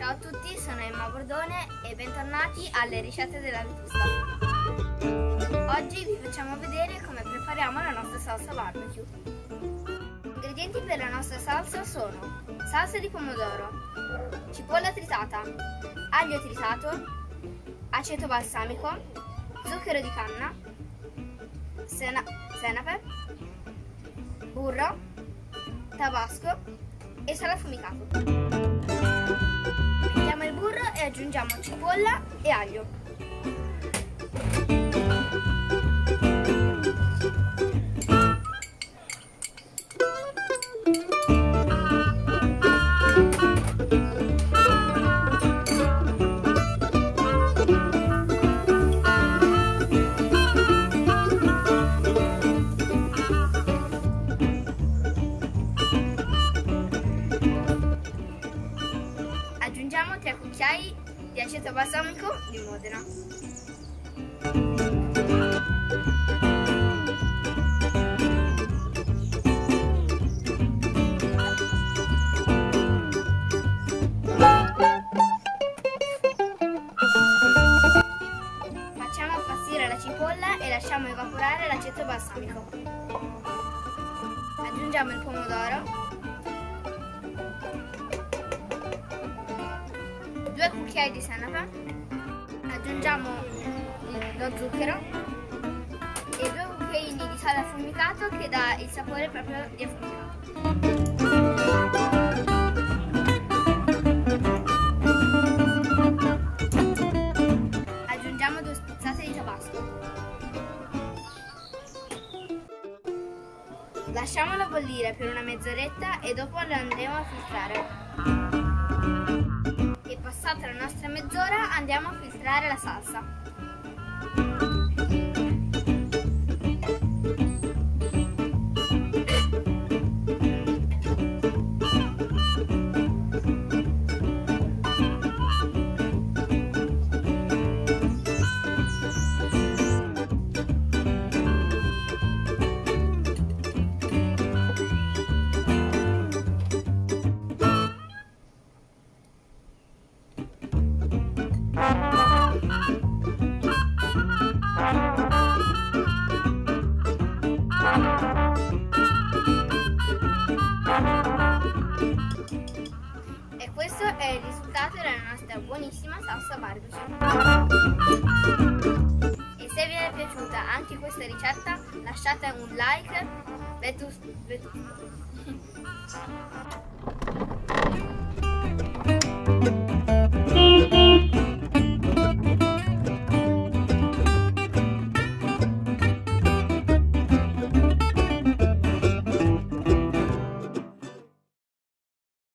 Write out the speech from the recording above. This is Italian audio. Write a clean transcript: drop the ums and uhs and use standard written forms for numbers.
Ciao a tutti, sono Emma Bordone e bentornati alle ricette della Vetusta. Oggi vi facciamo vedere come prepariamo la nostra salsa barbecue. Gli ingredienti per la nostra salsa sono salsa di pomodoro, cipolla tritata, aglio tritato, aceto balsamico, zucchero di canna, senape, burro, tabasco e sale affumicato. Mettiamo il burro e aggiungiamo cipolla e aglio. Aggiungiamo 3 cucchiai di aceto balsamico di Modena. Facciamo appassire la cipolla e lasciamo evaporare l'aceto balsamico. Aggiungiamo il pomodoro, 2 cucchiai di senape, aggiungiamo lo zucchero e 2 cucchiaini di sale affumicato che dà il sapore proprio di affumicato. Aggiungiamo 2 spezzate di tabasco. Lasciamolo bollire per una mezz'oretta e dopo lo andremo a filtrare. Passata la nostra mezz'ora andiamo a filtrare la salsa. E questo è il risultato della nostra buonissima salsa barbecue. E se vi è piaciuta anche questa ricetta lasciate un like. Vetusta.